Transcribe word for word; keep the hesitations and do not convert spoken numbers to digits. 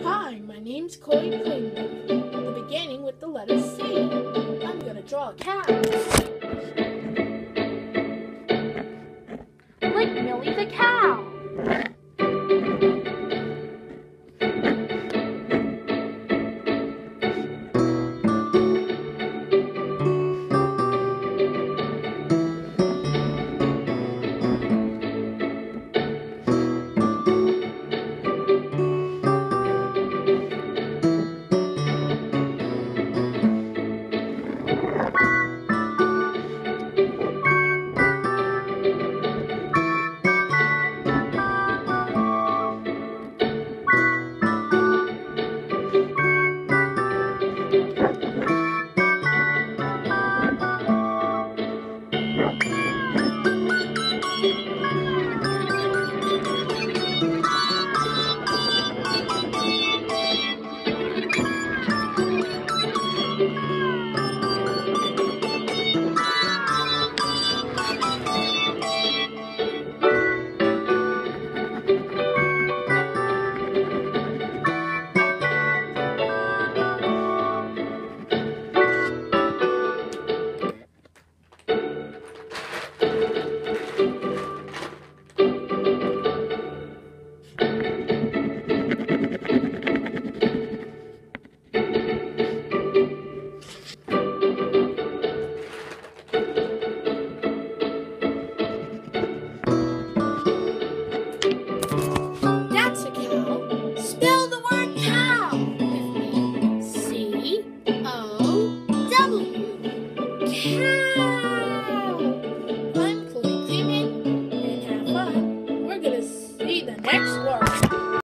Hi, my name's Chloe Klingman. The beginning with the letter C. I'm gonna draw a cow. Like Millie the cow.